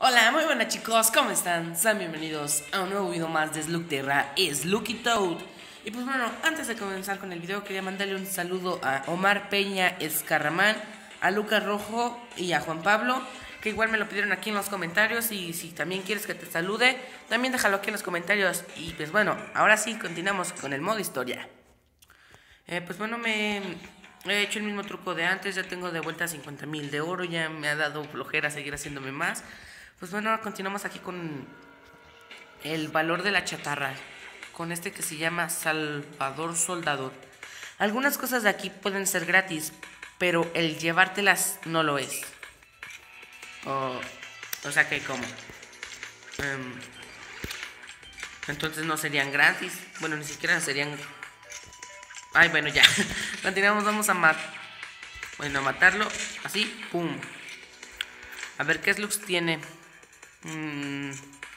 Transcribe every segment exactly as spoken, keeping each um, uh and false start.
Hola, muy buenas chicos, ¿cómo están? Sean bienvenidos a un nuevo video más de Slugterra, es Lucky Toad. Y pues bueno, antes de comenzar con el video quería mandarle un saludo a Omar Peña Escarramán, a Lucas Rojo y a Juan Pablo, que igual me lo pidieron aquí en los comentarios. Y si también quieres que te salude, también déjalo aquí en los comentarios. Y pues bueno, ahora sí, continuamos con el modo historia. eh, Pues bueno, me... He hecho el mismo truco de antes, ya tengo de vuelta cincuenta mil de oro, ya me ha dado flojera seguir haciéndome más. Pues bueno, ahora continuamos aquí con el valor de la chatarra, con este que se llama Salvador Soldador. Algunas cosas de aquí pueden ser gratis, pero el llevártelas no lo es. O, o sea que como um, entonces no serían gratis. Bueno, ni siquiera serían... Ay, bueno, ya. Continuamos, vamos a matar. Bueno, a matarlo. Así, pum. A ver qué slugs tiene. mm.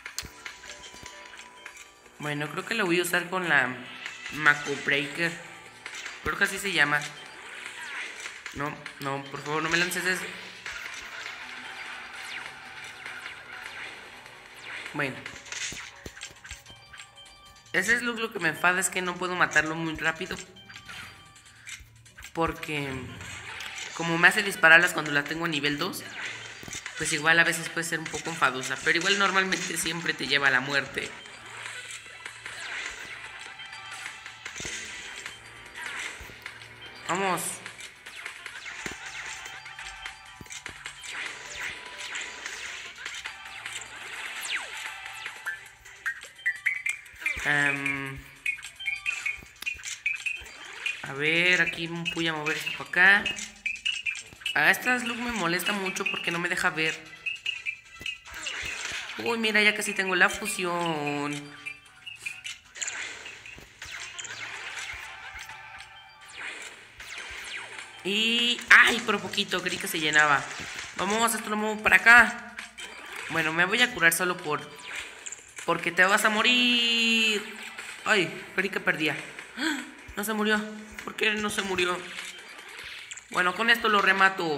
Bueno, creo que lo voy a usar con la Mako Breaker. Creo que así se llama. No, no, por favor, no me lances eso. Bueno, ese slug lo que me enfada es que no puedo matarlo muy rápido, porque como me hace dispararlas cuando la tengo a nivel dos, pues igual a veces puede ser un poco enfadosa. Pero igual normalmente siempre te lleva a la muerte. Vamos. Um, a ver, aquí voy a mover esto para acá. A esta slug me molesta mucho porque no me deja ver. Uy, mira, ya casi tengo la fusión. Y... ¡ay! Por poquito, creí que se llenaba. Vamos, esto lo muevo para acá. Bueno, me voy a curar solo por... porque te vas a morir. ¡Ay! Creí que perdía. ¡Ah! No se murió. ¿Por qué no se murió? Bueno, con esto lo remato.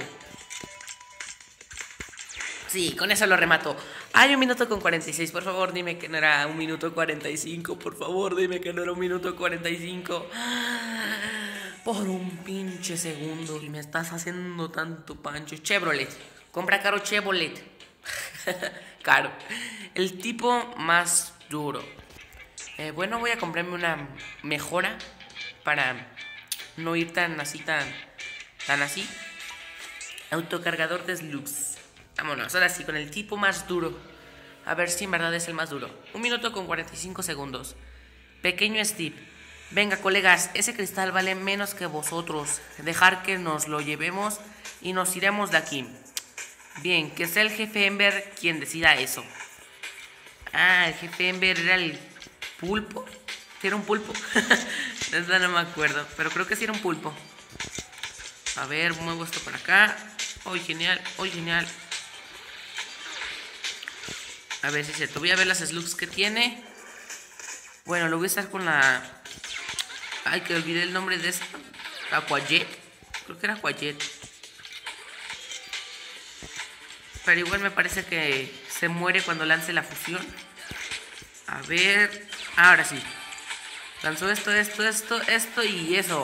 Sí, con eso lo remato. Hay un minuto con cuarenta y seis. Por favor, dime que no era un minuto cuarenta y cinco. Por favor, dime que no era un minuto cuarenta y cinco. Por un pinche segundo. Y me estás haciendo tanto pancho. Chevrolet. Compra caro Chevrolet. Caro. El tipo más duro. Eh, bueno, voy a comprarme una mejora para no ir tan así, tan, tan así. Autocargador de slugs. Vámonos, ahora sí, con el tipo más duro. A ver si en verdad es el más duro. Un minuto con cuarenta y cinco segundos. Pequeño Steve. Venga, colegas, ese cristal vale menos que vosotros. Dejar que nos lo llevemos y nos iremos de aquí. Bien, que sea el jefe Ember quien decida eso. Ah, el jefe Ember era el pulpo. ¿Sí era un pulpo? No, no me acuerdo, pero creo que sí era un pulpo. A ver, muevo esto para acá. ¡Oh, genial! ¡Oh, genial! A ver si es cierto. Voy a ver las slugs que tiene. Bueno, lo voy a estar con la... Ay, que olvidé el nombre de esa. Aquajet. Creo que era Aquajet. Pero igual me parece que se muere cuando lance la fusión. A ver... Ahora sí. Lanzó esto, esto, esto, esto y eso.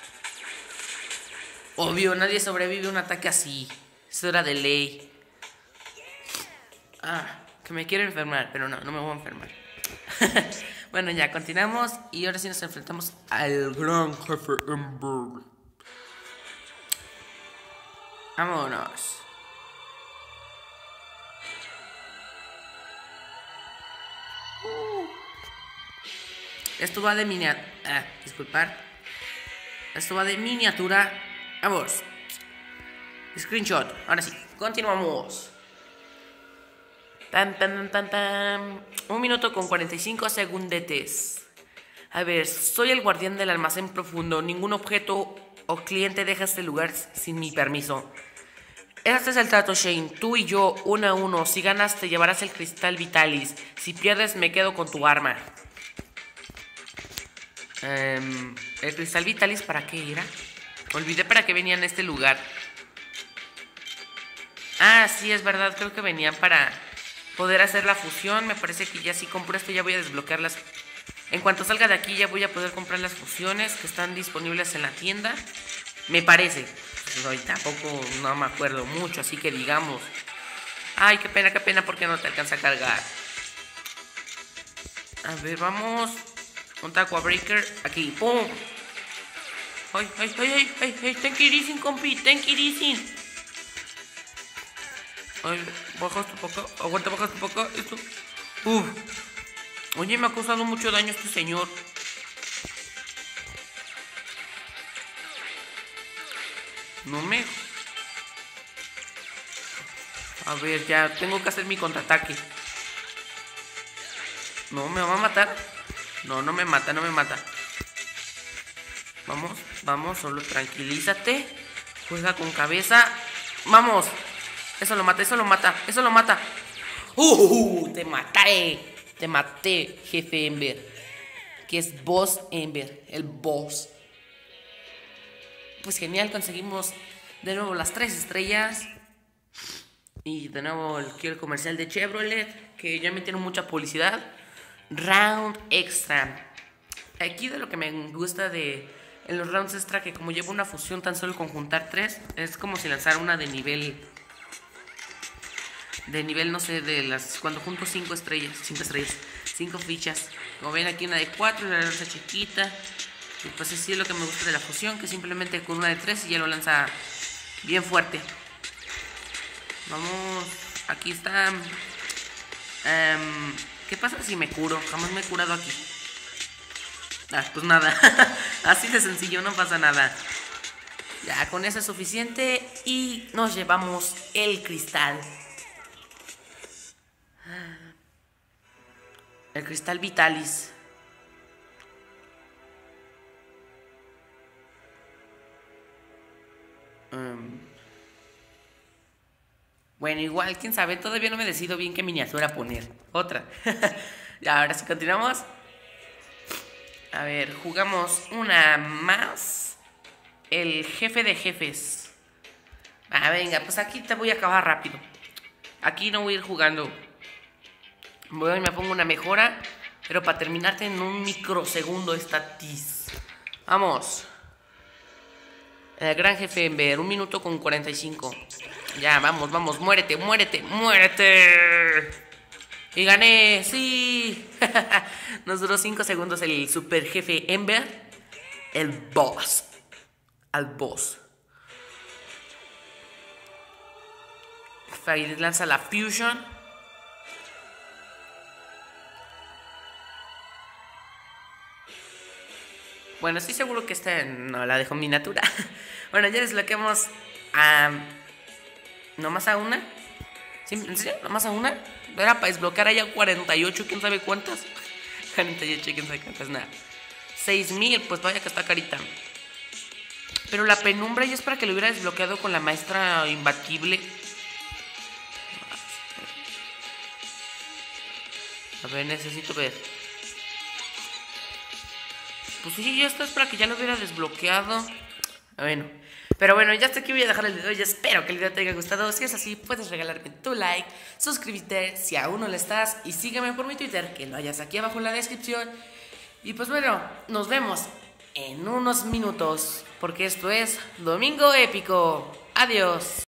Obvio, nadie sobrevive a un ataque así. Eso era de ley. Ah, que me quiero enfermar, pero no, no me voy a enfermar. Bueno, ya, continuamos. Y ahora sí nos enfrentamos al gran jefe Ember. Vámonos. uh. Esto va de miniatura. Ah, disculpar. Esto va de miniatura. Vamos. Screenshot. Ahora sí, continuamos. Tan, tan, tan, tan. Un minuto con cuarenta y cinco segundetes. A ver, soy el guardián del almacén profundo. Ningún objeto o cliente deja este lugar sin mi permiso. Este es el trato, Shane. Tú y yo, uno a uno. Si ganas, te llevarás el cristal Vitalis. Si pierdes, me quedo con tu arma. Um, ¿El cristal Vitalis para qué era? Olvidé para qué venía en este lugar. Ah, sí, es verdad, creo que venían para poder hacer la fusión. Me parece que ya si compro esto ya voy a desbloquearlas. En cuanto salga de aquí ya voy a poder comprar las fusiones que están disponibles en la tienda. Me parece. No, y tampoco no me acuerdo mucho, así que digamos. Ay, qué pena, qué pena porque no te alcanza a cargar. A ver, vamos. Un Aqua Breaker. Aquí, ¡pum! Ay, ay, ay, ay, ay, ay, ten it easy, compi, ten it easy. Ay, baja esto para acá, aguanta, baja esto para acá, esto. Uf. Oye, me ha causado mucho daño este señor. No me... A ver, ya, tengo que hacer mi contraataque. No, ¿me va a matar? No, no me mata, no me mata. Vamos, vamos, solo tranquilízate. Juega con cabeza. ¡Vamos! Eso lo mata, eso lo mata, eso lo mata. ¡Uh! Te maté. Te maté, jefe Ember. Que es Boss Ember, el boss. Pues genial, conseguimos de nuevo las tres estrellas. Y de nuevo el, el comercial de Chevrolet, que ya metieron mucha publicidad. Round extra. Aquí de lo que me gusta de en los rounds extra, que como lleva una fusión tan solo conjuntar tres, es como si lanzara una de nivel. De nivel, no sé, de las. Cuando junto cinco estrellas, cinco estrellas, cinco fichas. Como ven aquí una de cuatro, una lanza chiquita. Y pues así es lo que me gusta de la fusión, que simplemente con una de tres y ya lo lanza bien fuerte. Vamos, aquí está. Um, ¿Qué pasa si me curo? Jamás me he curado aquí. Ah, pues nada. Así de sencillo, no pasa nada. Ya, con eso es suficiente. Y nos llevamos el cristal. El cristal Vitalis. Um, bueno, igual, quién sabe. Todavía no me decido bien qué miniatura poner. Otra. Ya, ahora sí continuamos. A ver, jugamos una más. El jefe de jefes. Ah, venga, pues aquí te voy a acabar rápido. Aquí no voy a ir jugando. Voy y me pongo una mejora, pero para terminarte en un microsegundo esta tiz. Vamos. El gran jefe Ember, un minuto con cuarenta y cinco. Ya, vamos, vamos, muérete, muérete, muérete. Y gané, sí. Nos duró cinco segundos el super jefe Ember. El boss. Al boss. Ahí lanza la fusion. Bueno, estoy seguro que esta no la dejo en miniatura. Bueno, ya desbloqueamos a... ¿Nomás a una? ¿Sí? ¿En serio? ¿Nomás a una? Era para desbloquear allá cuarenta y ocho, quién sabe cuántas. cuarenta y ocho, quién sabe cuántas, nada. seis mil, pues vaya que está carita. Pero la penumbra ya es para que lo hubiera desbloqueado con la maestra imbatible. A ver, necesito ver. Pues sí, ya está, es para que ya lo hubiera desbloqueado. Bueno, pero bueno, ya hasta aquí voy a dejar el video. Yo espero que el video te haya gustado. Si es así, puedes regalarme tu like, suscríbete si aún no lo estás, y sígueme por mi Twitter, que lo hayas aquí abajo en la descripción. Y pues bueno, nos vemos en unos minutos, porque esto es Domingo Épico. Adiós.